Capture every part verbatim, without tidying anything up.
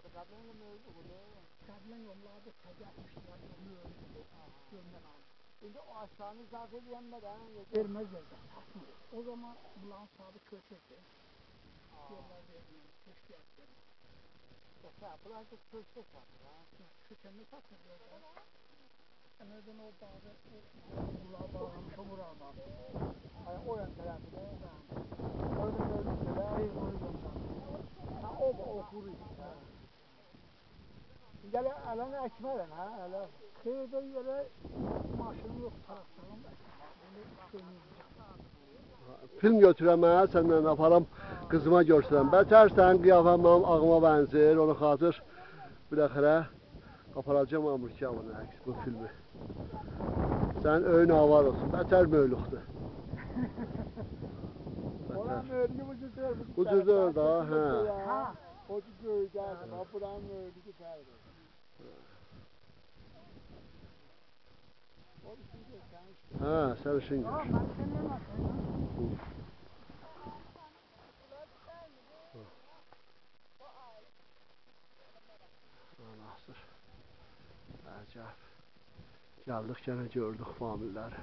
Qəblənin mövzu budur. Qəblə yollarda təzətmişlər, yolu öldü, görmək aldı. İndi o aşağını izah edənlərdən verməzlər də, satmır. O zaman bulan sahibi köçürdü. Yollar vermir, köşkü etdir. Mesela bunlar da köşkü satır ha. Köçəni satırlar da. Əmədən o bağı, bunlar bağlamış, o buradan. Hani o yan tarafı da. Orada mövzu da. Bir kuru yoldan. Ha o da o kuru işte. Gələ ələn əkmələn ha, ələ. Xeyirdə yerə maşını yox, traktörün əkmələn. Film götürəm mən, səndən aparam, qızıma görsürəm. Bətər sən qiyafən mənim ağıma bənzir, onu xatır biləxərə aparacam Amerikavın əks bu filmi. Sən öyün avar olsun, bətər möylüqdur. Olan möylüğü bu cüzdür. Bu cüzdür da, hə. Ha. O cüzdür gəldim, ha buranın möylüğü fərdir. Hə, sən işin gör. Nasır. Əcəb. Gəldik gene gördük familləri.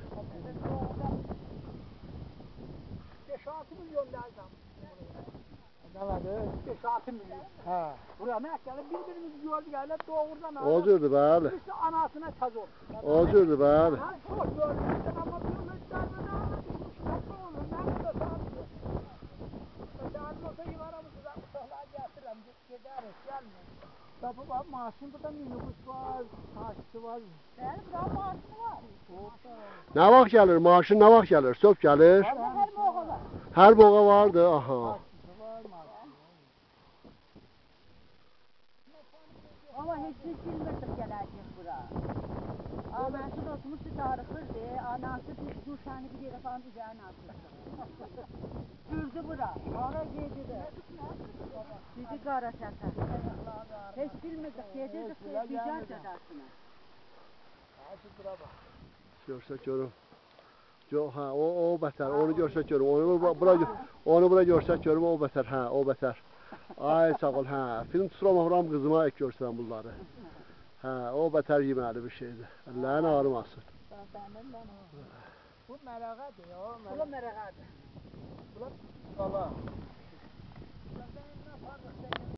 beş altı milyon lazım. Ne vardı? beş altı milyon. Ha. Buraya mesela birbirimizi gördük öyle doğrudan O cürdür bəli. birisi anasına taz oldu. O cürdür bəli. Ha, çok gördük ama biyometlerden ağına düşmüşler ne olur ne kadar sağlıklı. Mesela olsa yuvaramızı da kusaklar getirelim gideriz gelmeyin. Tabi bak maaşın burada minibüs var, taksi var. Yani burada maaşını var. Nə vaxt gəlir? Maaşın nə vaxt gəlir? Söp gəlir. Her boğa var. Hər boğa vardı, aha. Taksisi var, maaşı. Ama hiç hiç bilmedik gelecek bura. Anası da oturmuştu tarıkırdı. Anası Gülşen'i bir yere falan düzeyine atmıştı. Sürdü bura. Ara giydi de. Bizi kara çatar. Hiç bilmedik. Yedirdik de güzel cedasına. Maaşı bura bak. Görsək görüm. Yo, hə, o o bətər. Onu görsək görüm. Onu bura onu bura görsək görüm o bətər. Hə, o bətər. Ay sağ ol, hə. Film tuturam qızıma ek görsəm bunları. Hə, o bətər yeməli bir şeydir. Əllərin ağrımasın. Bu mərağədir ya. Bu da merakadır. Bu da qala.